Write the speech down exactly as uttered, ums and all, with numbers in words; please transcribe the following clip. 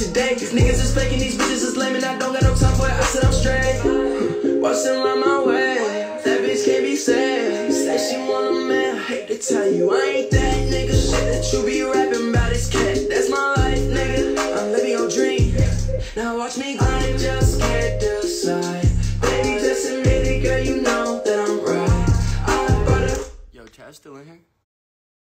today. These niggas is faking, these bitches is lame, and I don't got no time for it. I said I'm straight. Bustin' around my way, that bitch can't be saved. Say she want a man, I hate to tell you, I ain't that nigga. Shit that you be rapping about is cat. That's my life, nigga. I'm living your dream. Now watch me grind.